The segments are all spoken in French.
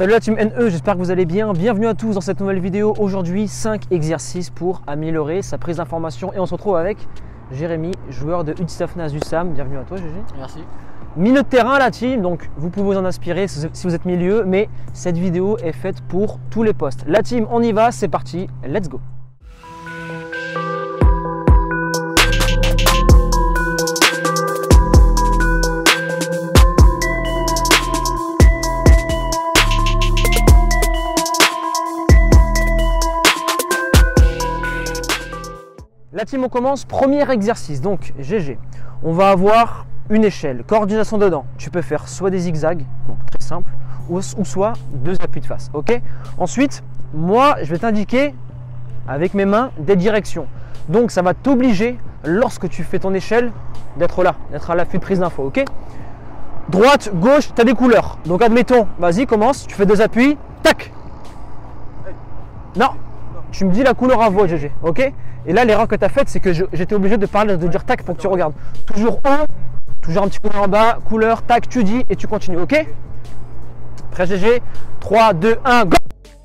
Salut la team NE, j'espère que vous allez bien. Bienvenue à tous dans cette nouvelle vidéo. Aujourd'hui, 5 exercices pour améliorer sa prise d'information. Et on se retrouve avec Jérémy, joueur de UTSAF USAM. Bienvenue à toi, GG. Merci. Milieu de terrain la team, donc vous pouvez vous en inspirer si vous êtes milieu, mais cette vidéo est faite pour tous les postes. La team, on y va, c'est parti, let's go. La team, on commence, premier exercice, donc GG. On va avoir une échelle, coordination dedans. Tu peux faire soit des zigzags, donc très simple, ou soit 2 appuis de face, ok. Ensuite, moi, je vais t'indiquer avec mes mains des directions. Donc, ça va t'obliger, lorsque tu fais ton échelle, d'être là, d'être à l'affût de prise d'info, ok. Droite, gauche, tu as des couleurs. Donc, admettons, vas-y, commence, tu fais 2 appuis, tac. Non. Tu me dis la couleur à voix, GG, ok. Et là, l'erreur que tu as faite, c'est que j'étais obligé de parler, de dire tac pour que tu regardes. Toujours haut, toujours un petit coup en bas, couleur, tac, tu dis et tu continues, ok. Prêt, GG. 3, 2, 1, go.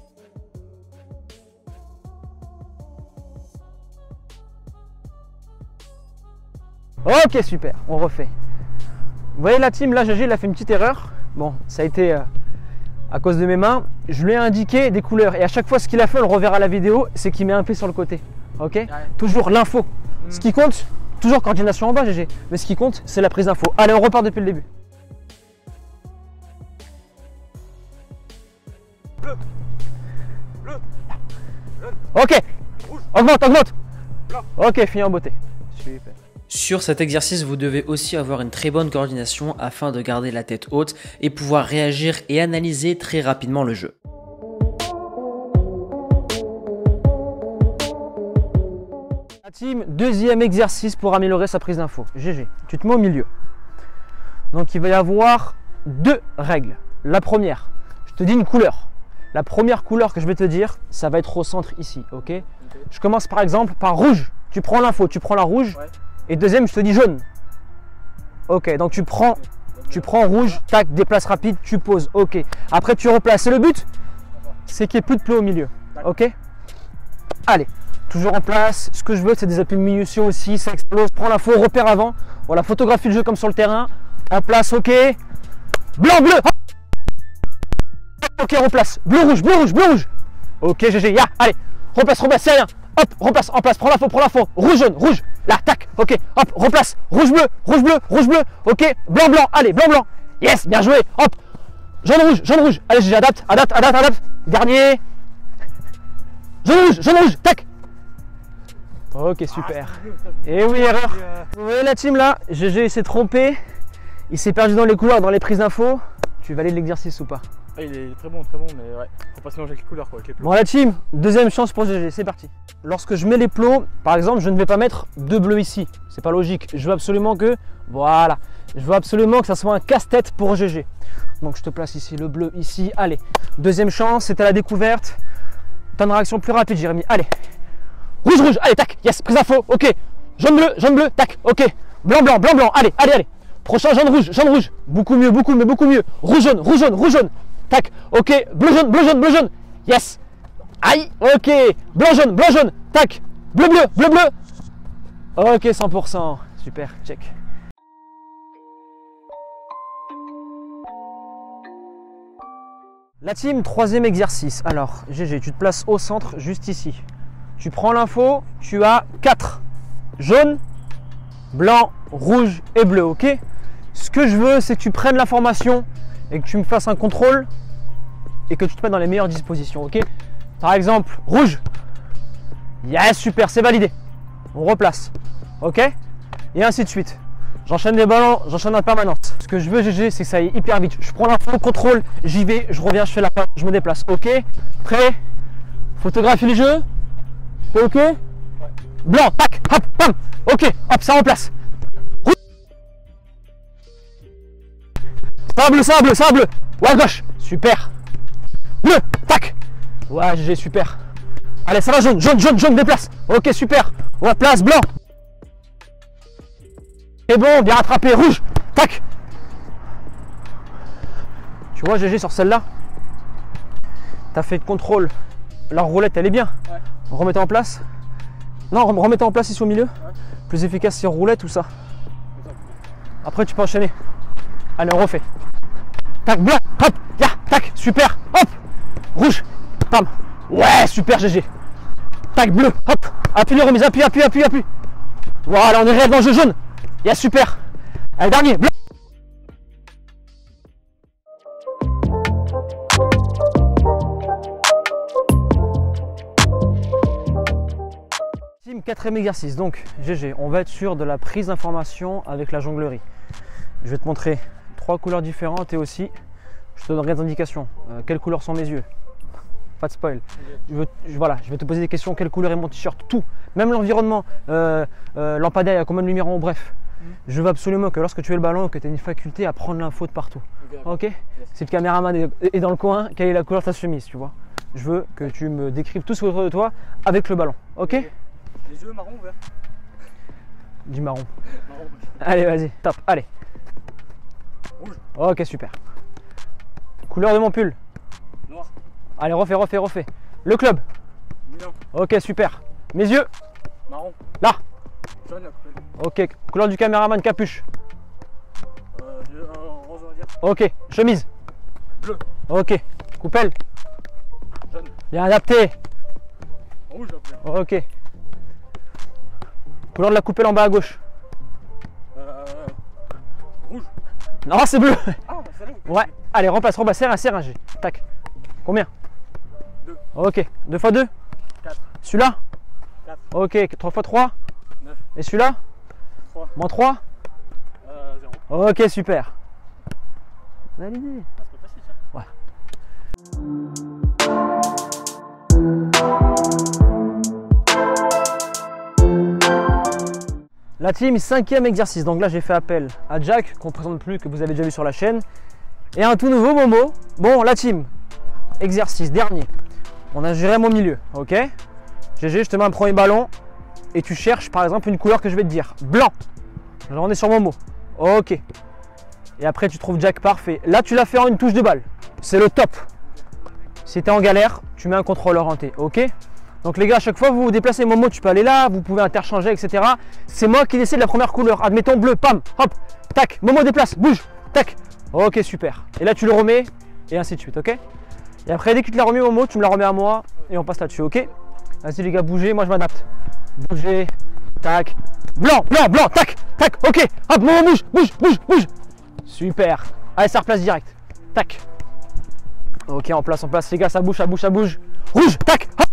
Ok, super, on refait. Vous voyez la team, là, GG, il a fait une petite erreur. Bon, ça a été à cause de mes mains. Je lui ai indiqué des couleurs et à chaque fois, ce qu'il a fait, on le reverra à la vidéo, c'est qu'il met un pied sur le côté. Ok, ouais. Toujours l'info. Ce qui compte, toujours coordination en bas, GG. Mais ce qui compte, c'est la prise d'info. Allez, on repart depuis le début. Bleu. Bleu. Bleu. Ok. Rouge. Augmente, augmente. Blanc. Ok, fini en beauté. Super. Sur cet exercice, vous devez aussi avoir une très bonne coordination afin de garder la tête haute et pouvoir réagir et analyser très rapidement le jeu. La team, deuxième exercice pour améliorer sa prise d'info. GG, tu te mets au milieu. Donc il va y avoir 2 règles. La première, je te dis une couleur. La première couleur que je vais te dire, ça va être au centre ici, ok. Je commence par exemple par rouge. Tu prends l'info, tu prends la rouge. Ouais. Et deuxième, je te dis jaune. Ok, donc tu prends rouge, tac, déplace rapide, tu poses. Ok. Après, tu replaces. Et le but, c'est qu'il n'y ait plus de plots au milieu. Ok. Allez, toujours en place. Ce que je veux, c'est des appuis minutieux aussi. Ça explose. Prends l'info, repère avant. Voilà, photographie le jeu comme sur le terrain. En place, ok. Blanc, bleu. Hop. Ok, replace. Bleu, rouge, bleu, rouge, bleu, rouge. Ok, GG. Ya, allez. Replace, c'est rien. Hop, replace, en place. Prends l'info. Rouge, jaune, rouge. Là, tac, ok, hop, replace, rouge bleu, ok, blanc, blanc, allez, blanc, blanc, yes, bien joué, hop, jaune, rouge, allez, j'adapte, dernier, jaune, rouge, tac. Ok, super. Et oui, erreur. Vous voyez la team là, GG s'est trompé, il s'est perdu dans les couleurs, dans les prises d'infos. Tu valides l'exercice ou pas? Ah, il est très bon, mais ouais, faut pas se mélanger avec les couleurs quoi, avec les plots. Bon la team, deuxième chance pour GG, c'est parti. Lorsque je mets les plots, par exemple, je ne vais pas mettre 2 bleus ici. C'est pas logique. Je veux absolument que, voilà, je veux absolument que ça soit un casse-tête pour GG. Donc je te place ici le bleu, ici, allez. Deuxième chance, c'est à la découverte. T'as une réaction plus rapide, Jérémy, allez. Rouge, allez, tac, yes, prise info, ok. Jaune bleu, tac, ok. Blanc, allez. Prochain jaune, rouge. Beaucoup mieux. Rouge, jaune. Tac, ok, bleu, jaune, yes. Aïe, ok, blanc, jaune, tac, bleu. Ok, 100%, super, check. La team, troisième exercice. Alors, GG, tu te places au centre, juste ici. Tu prends l'info, tu as 4, jaune, blanc, rouge et bleu, ok. Ce que je veux, c'est que tu prennes l'information et que tu me fasses un contrôle et que tu te mettes dans les meilleures dispositions, ok. Par exemple, rouge. Yes, super, c'est validé. On replace, ok. Et ainsi de suite. J'enchaîne les ballons, j'enchaîne en permanence. Ce que je veux, GG, c'est que ça aille hyper vite. Je prends l'info, contrôle, j'y vais, je reviens, je fais la passe, je me déplace, ok. Prêt. Photographie le jeu. T'es ok. Ouais. Blanc, tac, hop, pam. Ok, hop, ça remplace. Sable. Ouais, à gauche. Super. Bleu, tac. Ouais, GG, super. Allez, ça va, jaune, déplace. Ok, super. Ouais, place, blanc. C'est bon, bien rattrapé, rouge. Tac. Tu vois, GG, sur celle-là, T'as fait de contrôle. La roulette, elle est bien. Ouais. Remettez en place. Non, remettez en place ici au milieu. Ouais. Plus efficace, c'est roulette ou ça. Après, tu peux enchaîner. Allez, on refait. Tac, blanc, hop, ya, tac, super, hop, rouge, pam. Ouais, super, GG. Tac, bleu, hop, appuie les remises, appuie. Voilà, on est réel dans le jeu jaune. Ya, super. Allez, dernier, blanc. Team, quatrième exercice, donc GG, on va être sur de la prise d'information avec la jonglerie. Je vais te montrer 3 couleurs différentes et aussi je te donnerai des indications. Quelles couleurs sont mes yeux? Pas de spoil. Voilà, je vais te poser des questions. Quelle couleur est mon t-shirt? Tout, même l'environnement, lampadaire, il y a combien de lumière en haut, bref. Je veux absolument que lorsque tu es le ballon, que tu aies une faculté à prendre l'info de partout. Ok, yes. Si le caméraman est dans le coin, quelle est la couleur de ta chemise, tu vois? Je veux que tu me décrives tout ce qui est autour de toi avec le ballon. Ok, les yeux marron ou vert? Du marron. Marron. Allez, vas-y, top, allez. Rouge. Ok, super. Couleur de mon pull? Noir. Allez, refais. Le club? Milan. Ok, super. Mes yeux? Marron. Là. Jaune. Ok, couleur du caméraman, capuche? Rose, on va dire. Ok, chemise? Bleu. Ok, coupelle? Jaune. Bien adapté. Rouge après. Ok. Couleur de la coupelle en bas à gauche? Rouge. Non, c'est bleu. Ah, salut. Ouais, allez, repasse, serre un G. Tac. Combien? 2. Ok, 2 x 2? 4. Celui-là? 4. Ok, 3 x 3? 9. Et celui-là? 3. Moins 3? 0. Ok, super. Validé. Ah, c'est pas facile ça. Ouais. La team, 5e exercice. Donc là, j'ai fait appel à Jack, qu'on ne présente plus, que vous avez déjà vu sur la chaîne. Et un tout nouveau Momo. Bon, la team, exercice dernier. On a géré mon milieu, ok? GG, je te mets un premier ballon et tu cherches par exemple une couleur que je vais te dire. Blanc. Là, on est sur Momo. Ok. Et après, tu trouves Jack parfait. Là, tu l'as fait en une touche de balle. C'est le top. Si tu es en galère, tu mets un contrôle orienté, ok? Donc les gars, à chaque fois vous vous déplacez, Momo, tu peux aller là, vous pouvez interchanger, etc. C'est moi qui décide de la première couleur. Admettons bleu, pam, hop, tac, Momo déplace, bouge, tac. Ok, super. Et là, tu le remets et ainsi de suite, ok? Et après, dès que tu te l'as remis, Momo, tu me la remets à moi et on passe là-dessus, ok? Vas-y les gars, bougez, moi je m'adapte. Bougez, tac, blanc, tac, ok, hop, Momo, bouge. Super. Allez, ça replace direct. Tac. Ok, en place, les gars, ça bouge. Rouge, tac, hop.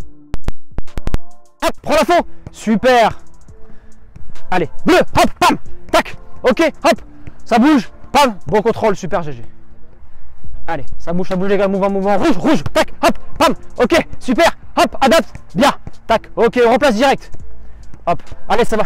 Hop, prends la fond. Super. Allez, bleu, hop, pam, tac. Ok, hop, ça bouge, pam. Bon contrôle, super GG. Allez, ça bouge les gars, mouvement, rouge, tac, hop, pam. Ok, super, hop, adapte, bien, tac. Ok, on remplace direct. Hop, allez, ça va.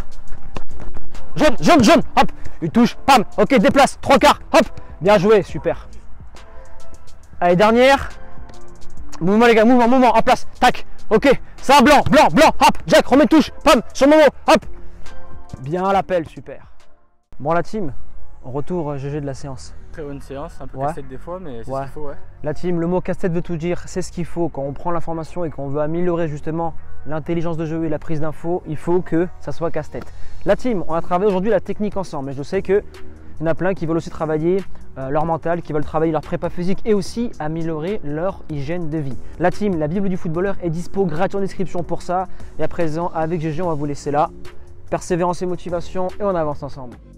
Jaune, hop, une touche, pam. Ok, déplace, 3/4, hop. Bien joué, super. Allez, dernière. Mouvement les gars, mouvement, en place, tac. Ok, ça blanc, hop, Jack, remets touche, pam, sur Momo, hop. Bien l'appel, super. Bon la team, retour GG de la séance. Très bonne séance, un peu Ouais. casse-tête des fois, mais c'est Ouais. ce qu'il faut, ouais. La team, le mot casse-tête veut tout dire, c'est ce qu'il faut. Quand on prend l'information et qu'on veut améliorer justement l'intelligence de jeu et la prise d'infos, il faut que ça soit casse-tête. La team, on a travaillé aujourd'hui la technique ensemble, mais je sais que il y en a plein qui veulent aussi travailler leur mental, qui veulent travailler leur prépa physique et aussi améliorer leur hygiène de vie. La team, la Bible du footballeur est dispo gratuit en description pour ça. Et à présent, avec GG, on va vous laisser là. Persévérance et motivation et on avance ensemble.